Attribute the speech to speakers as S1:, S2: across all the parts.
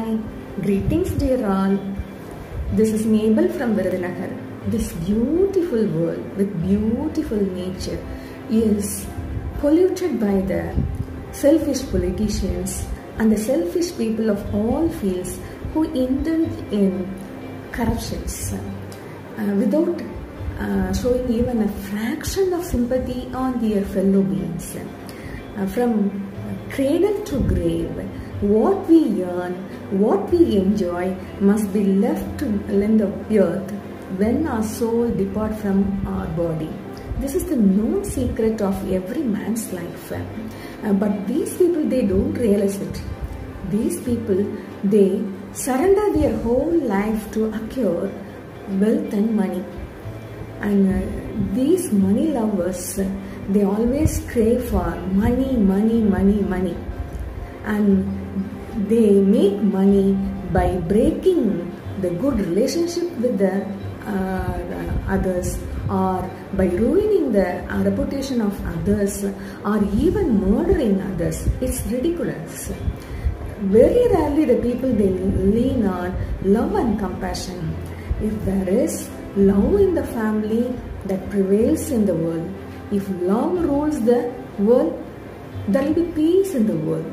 S1: Hi, greetings dear all. This is Mabel from Virudunagar. This beautiful world with beautiful nature is polluted by the selfish politicians and the selfish people of all fields who indulge in corruptions without showing even a fraction of sympathy on their fellow beings. From cradle to grave, what we earn, what we enjoy must be left to lend the earth when our soul depart from our body. This is the known secret of every man's life. But these people, they don't realize it. These people, they surrender their whole life to acquire wealth and money. And these money lovers, they always crave for money, money, money, money. And they make money by breaking the good relationship with the others, or by ruining the reputation of others, or even murdering others. It's ridiculous. Very rarely the people, they lean on love and compassion. If there is love in the family, that prevails in the world. If love rules the world, there will be peace in the world.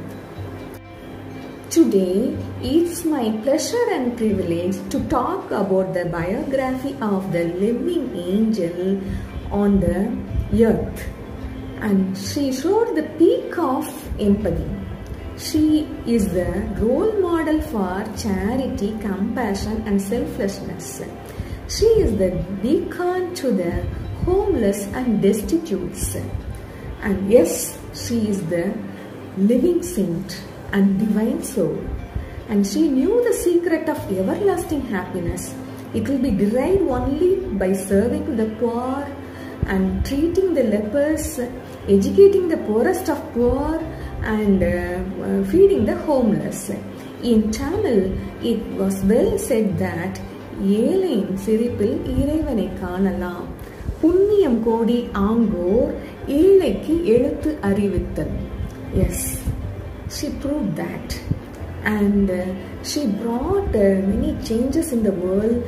S1: Today, it's my pleasure and privilege to talk about the biography of the living angel on the earth. And she showed the peak of empathy. She is the role model for charity, compassion and selflessness. She is the beacon to the homeless and destitutes. And yes, she is the living saint and divine soul. And she knew the secret of everlasting happiness. It will be derived only by serving the poor and treating the lepers, educating the poorest of poor, and feeding the homeless. In Tamil, it was well said that ஏழையின் சிரிப்பில் இறைவனை காணலாம், புண்ணியம் கோடி anchor ஏழைக்கு எழுத்து அறிவித்தல். Yes, she proved that, and she brought many changes in the world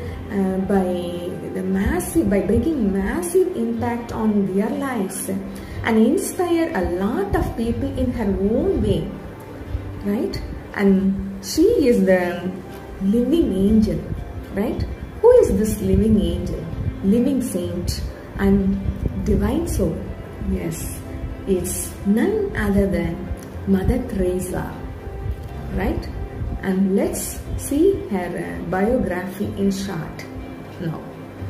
S1: by bringing massive impact on their lives and inspire a lot of people in her own way, right? And she is the living angel, right? Who is this living angel, living saint and divine soul? Yes, it's none other than Mother Teresa, right? And let's see her biography in short now.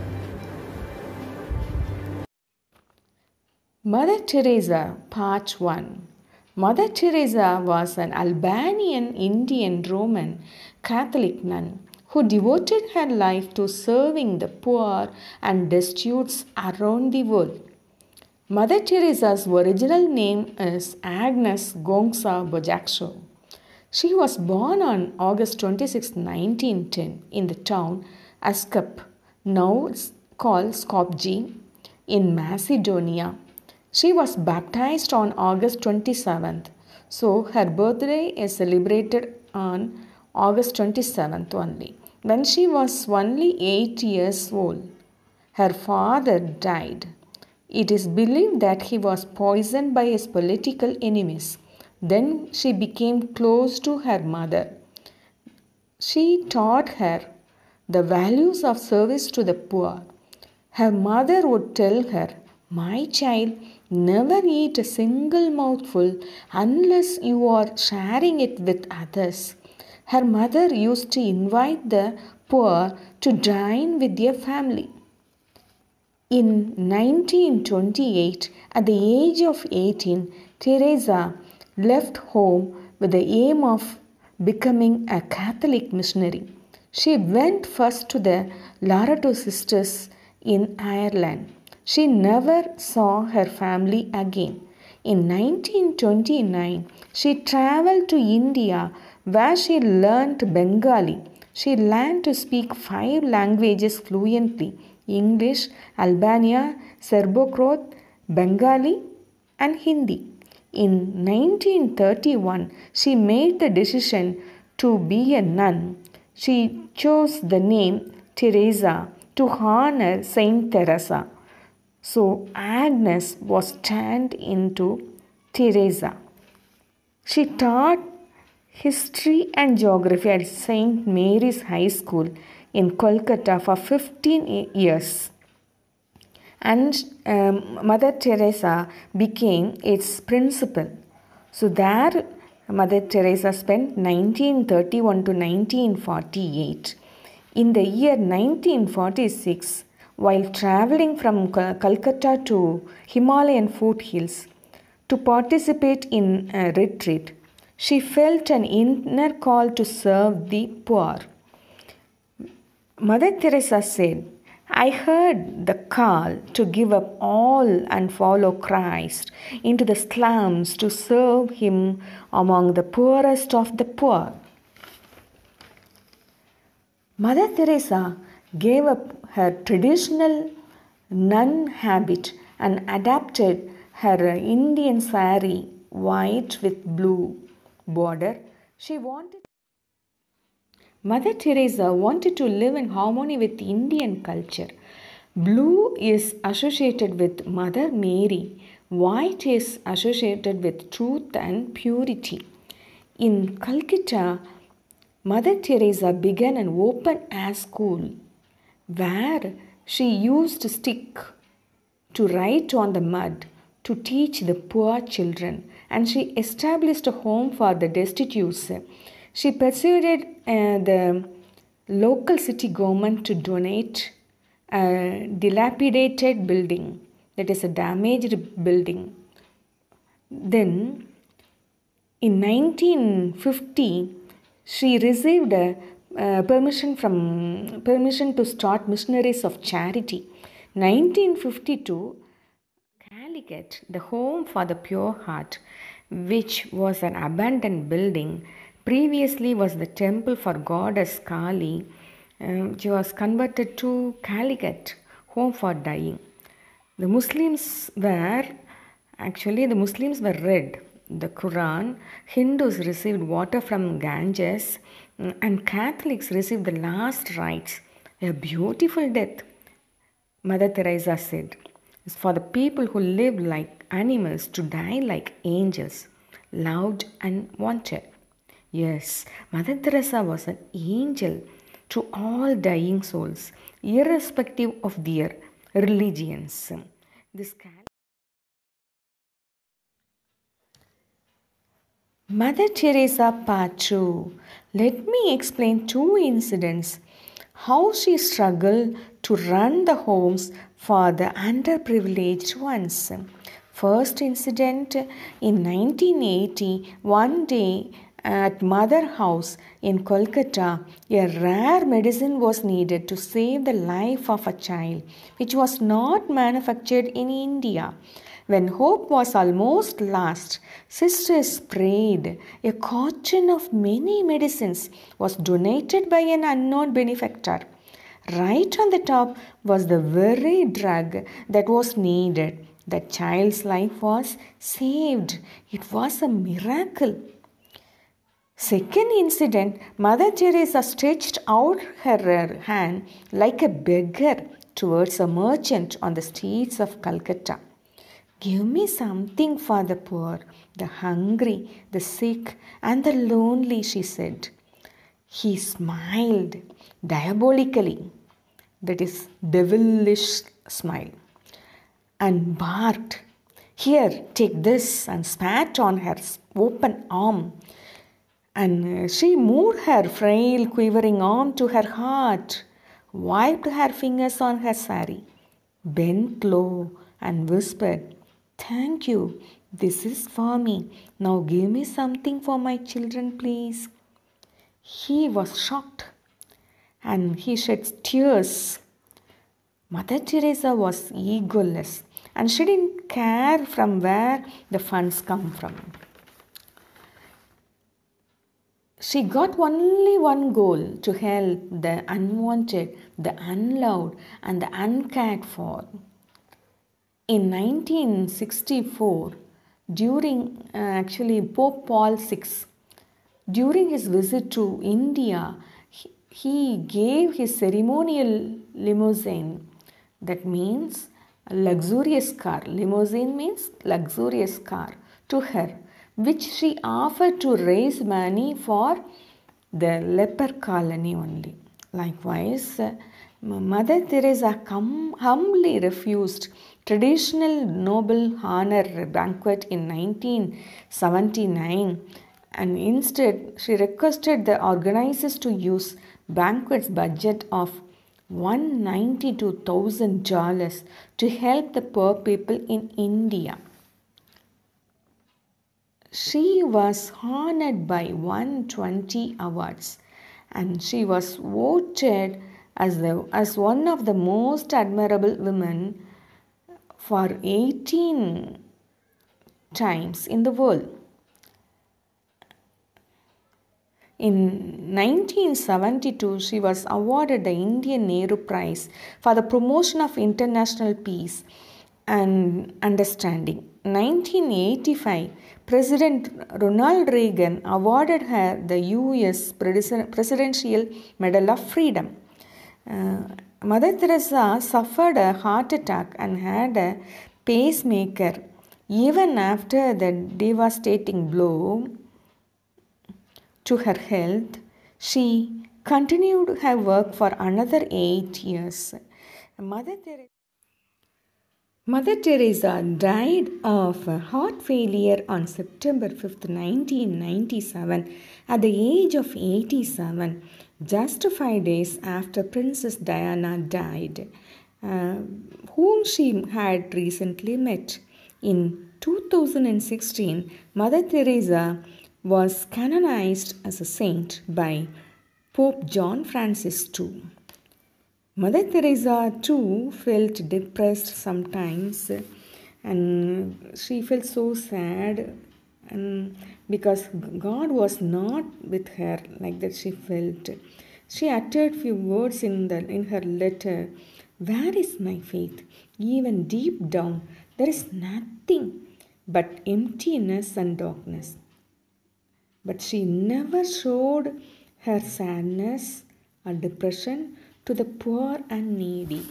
S1: Mother Teresa, Part 1. Mother Teresa was an Albanian Indian Roman Catholic nun who devoted her life to serving the poor and destitutes around the world. Mother Teresa's original name is Agnes Gongsa Bojaxho. She was born on August 26, 1910 in the town Ascap, now called Skopje, in Macedonia. She was baptized on August 27th, so her birthday is celebrated on August 27th only, when she was only 8 years old. Her father died. It is believed that he was poisoned by his political enemies. Then she became close to her mother. She taught her the values of service to the poor. Her mother would tell her, "My child, never eat a single mouthful unless you are sharing it with others." Her mother used to invite the poor to dine with their family. In 1928, at the age of 18, Teresa left home with the aim of becoming a Catholic missionary. She went first to the Laredo Sisters in Ireland. She never saw her family again. In 1929, she traveled to India, where she learned Bengali. She learned to speak 5 languages fluently: English, Albania, Serbo-Croat, Bengali, and Hindi. In 1931, she made the decision to be a nun, she chose the name Teresa to honor Saint Teresa. So Agnes was turned into Teresa. She taught history and geography at St. Mary's High School in Kolkata for 15 years. And Mother Teresa became its principal. So there Mother Teresa spent 1931 to 1948. In the year 1946, while traveling from Calcutta to Himalayan foothills to participate in a retreat, she felt an inner call to serve the poor. Mother Teresa said, I heard the call to give up all and follow Christ into the slums to serve Him among the poorest of the poor. Mother Teresa gave up her traditional nun habit and adapted her Indian sari, white with blue border. Mother Teresa wanted to live in harmony with Indian culture. Blue is associated with Mother Mary. White is associated with truth and purity. In Calcutta, Mother Teresa began an open-air school where she used stick to write on the mud to teach the poor children, and she established a home for the destitute. She persuaded the local city government to donate a dilapidated building, that is a damaged building. Then in 1950, she received a permission to start Missionaries of Charity. 1952, Calicut, the Home for the Pure Heart, which was an abandoned building, previously was the temple for goddess Kali, which was converted to Calicut, Home for Dying. The Muslims were read the Quran, Hindus received water from Ganges, and Catholics received the last rites. A beautiful death, Mother Teresa said, is for the people who live like animals to die like angels, loved and wanted. Yes, Mother Teresa was an angel to all dying souls, irrespective of their religions. Mother Teresa Part 2. Let me explain two incidents. How she struggled to run the homes for the underprivileged ones. First incident, in 1980, one day at Mother House in Kolkata, a rare medicine was needed to save the life of a child which was not manufactured in India. When hope was almost lost, sisters prayed. A carton of many medicines was donated by an unknown benefactor. Right on the top was the very drug that was needed. The child's life was saved. It was a miracle. Second incident, Mother Teresa stretched out her hand like a beggar towards a merchant on the streets of Calcutta. Give me something for the poor, the hungry, the sick, and the lonely, she said. He smiled diabolically, that is, devilish smile, and barked, Here, take this, and spat on her open arm. And she moved her frail, quivering arm to her heart, wiped her fingers on her sari, bent low, and whispered, Thank you, this is for me. Now give me something for my children, please. He was shocked, and he shed tears. Mother Teresa was egoless, and she didn't care from where the funds come from. She got only one goal, to help the unwanted, the unloved, and the uncared for. In 1964, during Pope Paul VI, During his visit to India, he gave his ceremonial limousine, that means a luxurious car. Limousine means luxurious car, to her, which she offered to raise money for the leper colony only. Likewise, Mother Teresa humbly refused traditional Nobel honor banquet in 1979, and instead she requested the organizers to use banquet's budget of $192,000 to help the poor people in India. She was honored by 120 awards, and she was voted as one of the most admirable women for 18 times in the world. In 1972, she was awarded the Indian Nehru Prize for the promotion of international peace and understanding. 1985, President Ronald Reagan awarded her the US Presidential Medal of Freedom. Mother Teresa suffered a heart attack and had a pacemaker. Even after the devastating blow to her health, she continued her work for another 8 years. Mother Teresa died of heart failure on September 5, 1997, at the age of 87, just 5 days after Princess Diana died, whom she had recently met. In 2016, Mother Teresa was canonized as a saint by Pope John Francis II. Mother Teresa too felt depressed sometimes, and she felt so sad, and because God was not with her, like that she felt. She uttered few words in her letter. Where is my faith? Even deep down, there is nothing but emptiness and darkness. But she never showed her sadness or depression to the poor and needy.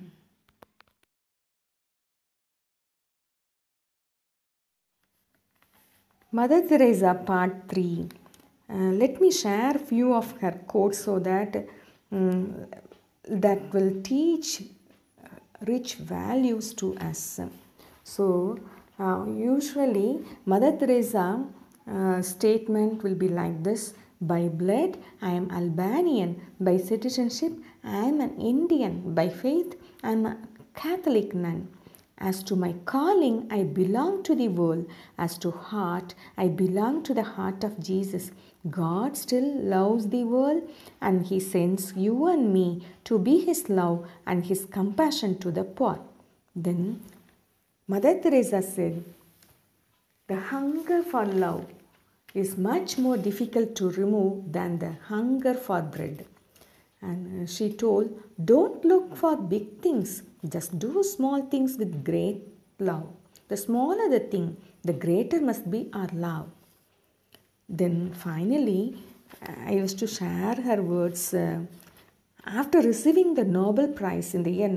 S1: Mother Teresa Part 3. Let me share few of her quotes so that that will teach rich values to us. So usually Mother Teresa statement will be like this: by blood I am Albanian, by citizenship I am an Indian, by faith I am a Catholic nun. As to my calling, I belong to the world. As to heart, I belong to the heart of Jesus. God still loves the world, and He sends you and me to be His love and His compassion to the poor. Then Mother Teresa said, the hunger for love is much more difficult to remove than the hunger for bread. And she told, don't look for big things, just do small things with great love. The smaller the thing, the greater must be our love. Then finally, I used to share her words. After receiving the Nobel Prize in the year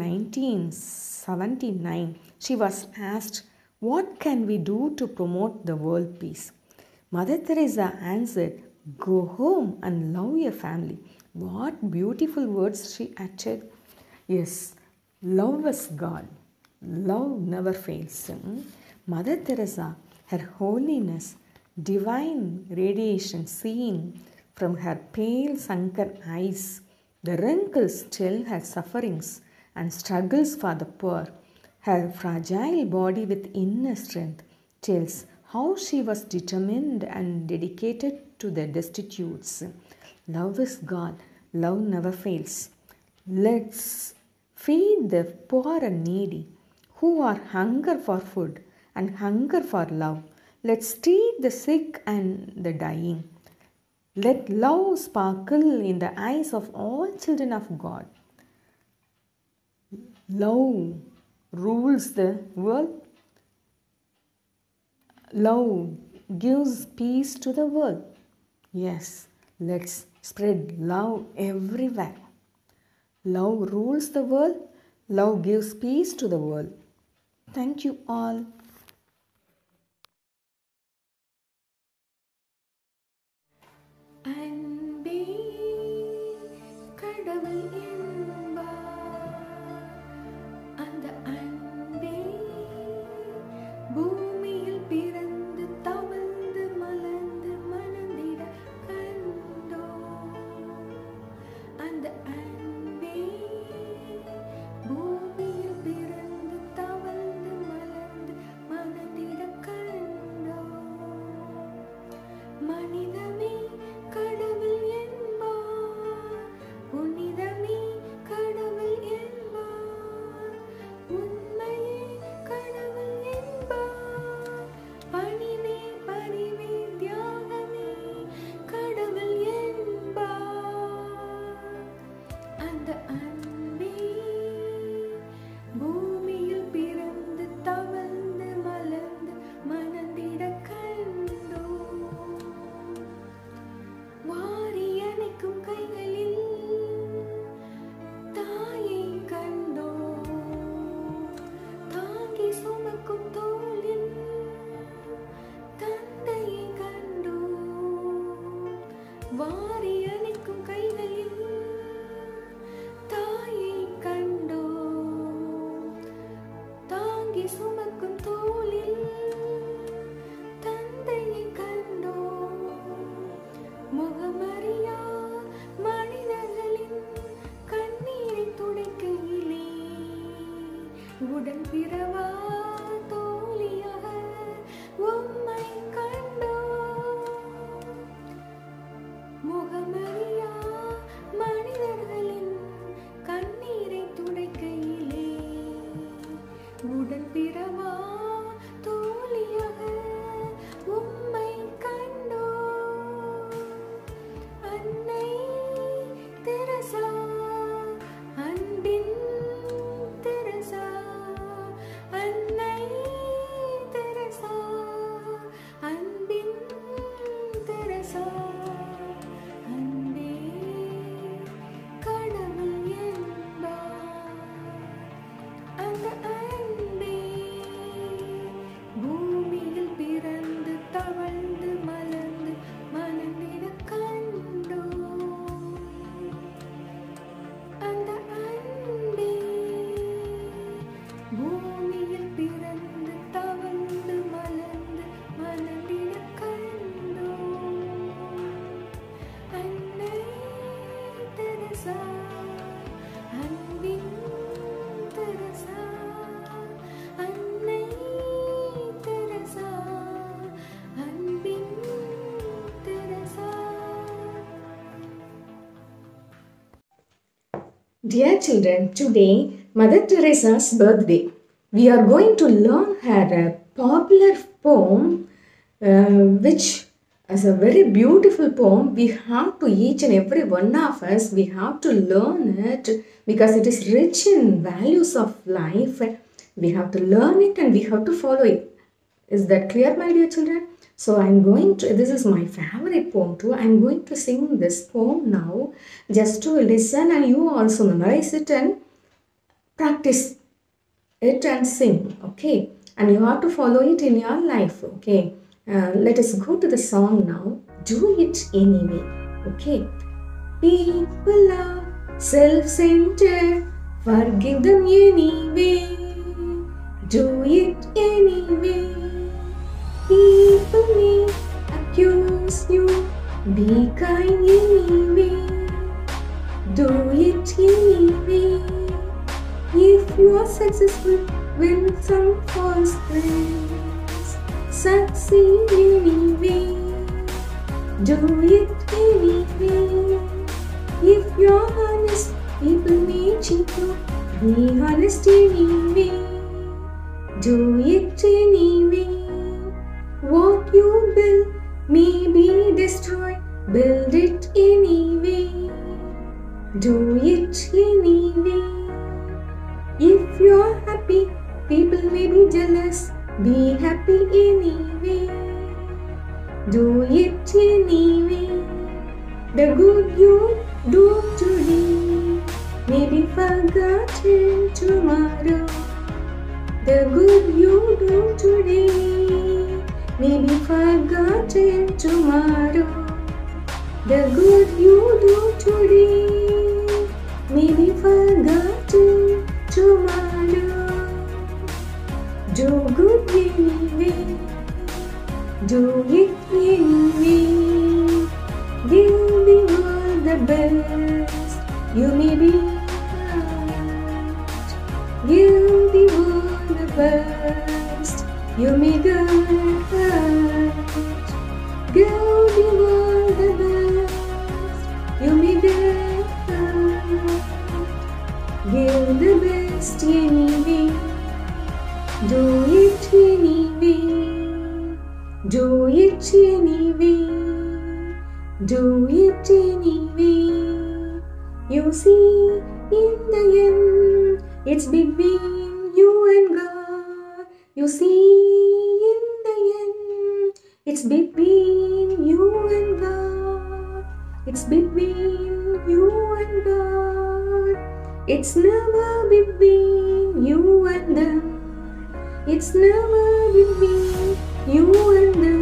S1: 1979, she was asked, what can we do to promote the world peace? Mother Teresa answered, go home and love your family. What beautiful words she uttered. Yes, love is God. Love never fails. Mother Teresa, her holiness, divine radiation seen from her pale sunken eyes, the wrinkles tell her sufferings and struggles for the poor. Her fragile body with inner strength tells how she was determined and dedicated to the destitutes. Love is God. Love never fails. Let's feed the poor and needy who are hunger for food and hunger for love. Let's treat the sick and the dying. Let love sparkle in the eyes of all children of God. Love rules the world. Love gives peace to the world. Yes, let's spread love everywhere. Love rules the world. Love gives peace to the world. Thank you all. அன்பே கடவுள் என்பார், அந்த அன்பே பூமியில் பிறந்து தவழ்ந்து மலர்ந்து மணந்திட கண்டோ, அந்த அன்பே பூமியில் பிறந்து தவழ்ந்து மலர்ந்து மணந்திட கண்டோ. மனிதமே கடவுள் என்பார், புனிதமே கடவுள் என்பார், உண்மையே கடவுள் என்பார், பணிவே பரிவே தியாகமே கடவுள் என்பார். அந்த அன்பே பூமியில் பிறந்து தவழ்ந்து மலர்ந்து மணந்திட கண்டோ. வாரி அணைக்கும் கைகளில் தாயை கண்டோ, தாங்கி சுமக்கும் தோளில் தந்தையை கண்டோ. வாரி அணைக்கும் கைகளில் தாயை கண்டோ, தாங்கி சுமக்கும் தோளில் தந்தையை கண்டோ. முகமறியா மனிதர்களின் கண்ணீரை துடைக்கையிலே உடன் பிறவா தோழியாக உம்மை கண்டோ. முகமறியா மனிதர்களின் கண்ணீரை துடைக்கையிலே உடன் பிறவா தோழியாக உம்மை கண்டோ. அன்னை தெரசா, அன்பின் தெரசா, அன்னை தெரசா, அன்பின் தெரசா, அன்பே கடவுள் என்பார், அந்த அன்பே பூமியில் பிறந்து தவழ்ந்து மலர்ந்து மணந்திட கண்டோ. அந்த அன்பே பூமியில் பிறந்து தவழ்ந்து மலர்ந்து மணந்திட கண்டோ. அன்னை தெரசா, அன்பின் தெரசா, அன்னை தெரசா, அன்பின் Teresa. Dear children, today Mother Teresa's birthday. We are going to learn her popular poem, which is a very beautiful poem. We have to, each and every one of us, we have to learn it because it is rich in values of life. We have to learn it and we have to follow it. Is that clear, my dear children? So I'm going to, this is my favorite poem too. I'm going to sing this poem now, just to listen and you also memorize it and practice it and sing, okay? And you have to follow it in your life, okay? Let us go to the song now. Do it anyway, okay? People are self-centered, forgive them anyway. Do it anyway. People may accuse you, be kind anyway. Do it anyway. If you are successful, win some false praise. Succeed anyway. Do it anyway. If you are honest, people may cheat you. Be honest anyway. Do it anyway. What you build may be destroyed. Build it anyway. Do it anyway. If you're happy, people may be jealous. Be happy anyway. Do it anyway. good you do today may be forgotten tomorrow. The good you do today may be forgotten tomorrow. The good you do today may be forgotten tomorrow. Do good anyway, do it anyway. Give the world the best you may be right. Give the world the best you may get right. Give the world the best you may get right. Give the best anyway, do it anyway, do it anyway, do it anyway. You see, in the end, it's between you and God. You see, in the end, it's between you and God. It's between you and God. It's never between you and them. It's never between you and them.